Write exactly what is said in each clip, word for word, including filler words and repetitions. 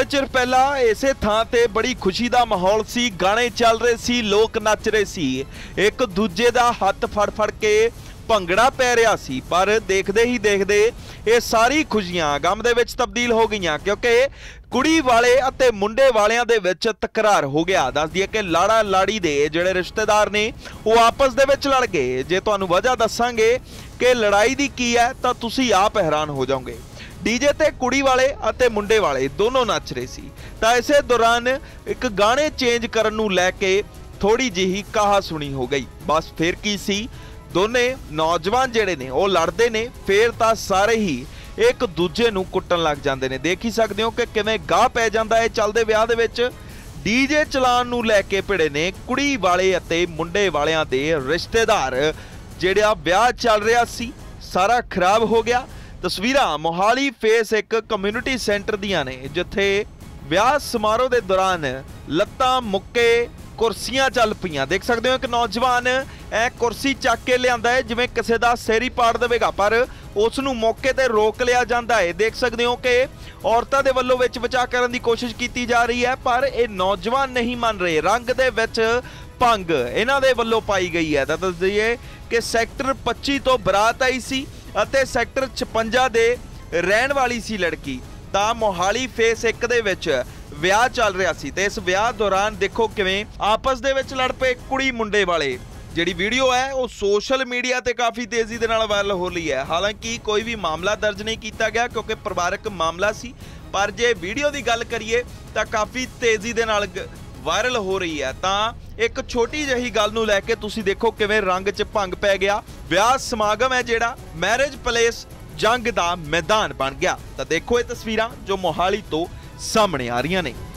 चिर पहला इसे थां ते बड़ी खुशी का माहौल सी, गाने चल रहे सी, लोग नच रहे सी, एक दूजे का हथ फड़ फड़ के भंगड़ा पै रहा सी। पर देखते ही देखते ये सारी खुशियां गम दे विच तब्दील हो गई, क्योंकि कुड़ी वाले अते मुंडे वालियां दे विच तकरार हो गया। दस दिए कि लाड़ा लाड़ी दे जिहड़े रिश्तेदार ने वो आपस दे विच लड़ गए। जे तुहानूं वजह दसांगे कि लड़ाई दी की है तां तुसीं आप हैरान हो जाओगे। डीजे ते कुड़ी वाले अते मुंडे वाले दोनों नच रहे सी, तां इसे दौरान एक गाने चेंज करन नूं लैके थोड़ी जिही कहा सुनी हो गई। बस फिर की सी, दोने नौजवान जिहड़े ने वो लड़दे ने, फिर तां सारे ही एक दूजे नूं कुੱਟਣ लग जांदे ने। देख ही सकदे हो कि किवें गाह पै जांदा है चलदे विआह दे विच। डीजे चलाण नूं लैके भिड़े ने कुड़ी वाले अते मुंडे वालियां दे रिश्तेदार। जिहड़ा विआह चल रहा सी सारा खराब हो गया। तस्वीरां मोहाली फेस एक कम्यूनिटी सेंटर दियां ने, जिथे विआह समारोह के दौरान लत्तां मुक्के कुर्सियां चल पईयां। देख सकते हो एक नौजवान ए कुर्सी चक के लियांदा है जिवें किसी दा सिर ही पाड़ देवेगा, पर उस नूं मौके ते रोक लिया जांदा है। देख सकते हो कि औरतां दे वल्लों विच बचाव करन दी कोशिश की जा रही है, पर ये नौजवान नहीं मन रहे। रंग दे विच भंग इन्हां दे वल्लों पाई गई है। तां दस दईए कि सैक्टर पच्ची तो बरात आई सी ਅਤੇ सैक्टर छप्पन ਦੇ ਰਹਿਣ ਵਾਲੀ ਸੀ लड़की। ਤਾਂ मोहाली फेस एक ਦੇ ਵਿੱਚ ਵਿਆਹ ਚੱਲ ਰਿਹਾ ਸੀ ਤੇ ਇਸ ਵਿਆਹ ਦੌਰਾਨ ਦੇਖੋ ਕਿਵੇਂ ਆਪਸ ਦੇ ਵਿੱਚ ਲੜ ਪਏ ਕੁੜੀ ਮੁੰਡੇ ਵਾਲੇ। ਜਿਹੜੀ ਵੀਡੀਓ ਹੈ ਉਹ ਸੋਸ਼ਲ ਮੀਡੀਆ ਤੇ ਕਾਫੀ ਤੇਜ਼ੀ ਦੇ ਨਾਲ ਵਾਇਰਲ ਹੋ ਰਹੀ ਹੈ। ਹਾਲਾਂਕਿ ਕੋਈ ਵੀ ਮਾਮਲਾ ਦਰਜ ਨਹੀਂ ਕੀਤਾ ਗਿਆ ਕਿਉਂਕਿ ਪਰਿਵਾਰਕ ਮਾਮਲਾ ਸੀ, ਪਰ ਜੇ ਵੀਡੀਓ ਦੀ ਗੱਲ ਕਰੀਏ ਤਾਂ ਕਾਫੀ ਤੇਜ਼ੀ ਦੇ ਨਾਲ वायरल हो रही है। तो एक छोटी जही गल नूं लैके तुसीं देखो किवें रंग च भंग पै गया। विआह समागम है जिहड़ा मैरिज प्लेस जंग दा मैदान बन गया। तो देखो ये तस्वीरां जो मोहाली तो सामने आ रही ने।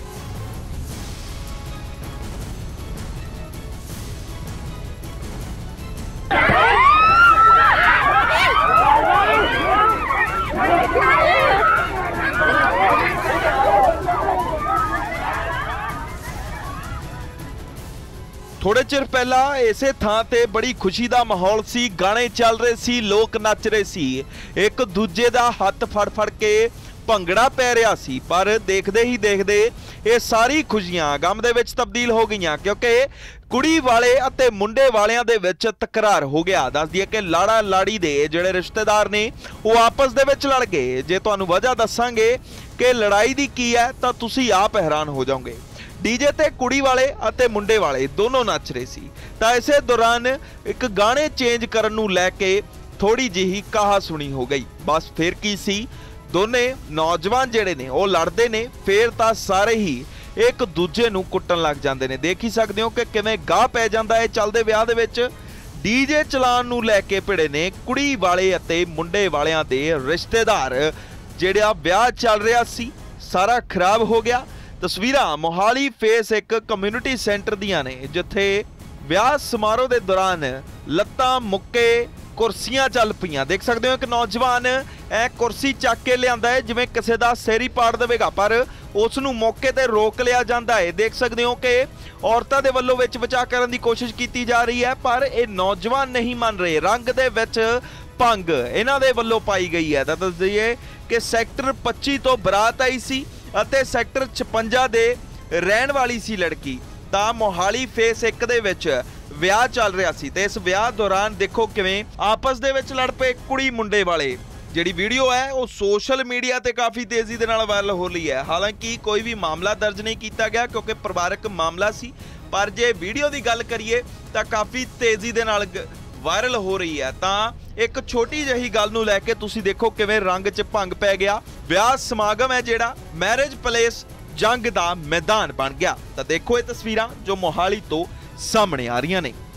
थोड़े चिर पहला इसे थां ते बड़ी खुशी का माहौल सी, गाने चल रहे सी, लोग नच रहे सी, एक दूजे का हथ फड़ फड़ के भंगड़ा पै रहा सी। पर देखते ही देखते ये सारी खुशियां गम दे विच तब्दील हो गई, क्योंकि कुड़ी वाले अते मुंडे वालियां दे विच तकरार हो गया। दस दिए कि लाड़ा लाड़ी दे जिहड़े रिश्तेदार ने वो आपस दे विच लड़ गए। जे तुहानूं वजह दसांगे कि लड़ाई दी की है तां तुसीं आप हैरान हो जाओगे। डीजे ते कुड़ी वाले अते मुंडे वाले दोनों नच रहे सी, तां इसे दौरान एक गाने चेंज करन नूं लैके थोड़ी जिही कहा सुनी हो गई। बस फिर की सी, दोने नौजवान जिहड़े ने वो लड़दे ने, फिर तां सारे ही एक दूजे नूं कुੱਟਣ लग जांदे ने। देख ही सकदे हो कि किवें गाह पै जांदा है चलदे विआह दे विच। डीजे चलाण नूं लैके भिड़े ने कुड़ी वाले अते मुंडे वालियां दे रिश्तेदार। जिहड़ा विआह चल रहा सी सारा खराब हो गया। तस्वीरां मोहाली फेस एक कम्यूनिटी सेंटर दियां ने, जिथे विआह समारोह के दौरान लत्तां मुक्के कुर्सियां चल पईयां। देख सकते हो एक नौजवान ए कुर्सी चक के लियांदा है जिवें किसी दा सिर ही पाड़ देवेगा, पर उस नूं मौके ते रोक लिया जांदा है। देख सकते हो कि औरतां दे वल्लों विच बचाव करन दी कोशिश की जा रही है, पर ये नौजवान नहीं मन रहे। रंग दे विच भंग इन्हां दे वल्लों पाई गई है। तां दस दईए कि सैक्टर पच्ची तो बरात आई सी ਅਤੇ ਸੈਕਟਰ छप्पन ਦੇ ਰਹਿਣ ਵਾਲੀ ਸੀ लड़की। ਤਾਂ मोहाली फेस एक ਦੇ ਵਿੱਚ ਵਿਆਹ ਚੱਲ ਰਿਹਾ ਸੀ ਤੇ ਇਸ ਵਿਆਹ ਦੌਰਾਨ ਦੇਖੋ ਕਿਵੇਂ ਆਪਸ ਦੇ ਵਿੱਚ ਲੜ ਪਏ ਕੁੜੀ ਮੁੰਡੇ ਵਾਲੇ। ਜਿਹੜੀ ਵੀਡੀਓ ਹੈ ਉਹ ਸੋਸ਼ਲ ਮੀਡੀਆ ਤੇ ਕਾਫੀ ਤੇਜ਼ੀ ਦੇ ਨਾਲ ਵਾਇਰਲ ਹੋ ਰਹੀ ਹੈ। ਹਾਲਾਂਕਿ ਕੋਈ ਵੀ ਮਾਮਲਾ ਦਰਜ ਨਹੀਂ ਕੀਤਾ ਗਿਆ ਕਿਉਂਕਿ ਪਰਿਵਾਰਕ ਮਾਮਲਾ ਸੀ, ਪਰ ਜੇ ਵੀਡੀਓ ਦੀ ਗੱਲ ਕਰੀਏ ਤਾਂ ਕਾਫੀ ਤੇਜ਼ੀ ਦੇ ਨਾਲ वायरल हो रही है। तो एक छोटी जही गल नूं लैके तुसीं देखो किवें रंग च भंग पै गया। विआह समागम है जिहड़ा मैरिज प्लेस जंग दा मैदान बन गया। तो देखो ये तस्वीरां जो मोहाली तो सामने आ रही ने।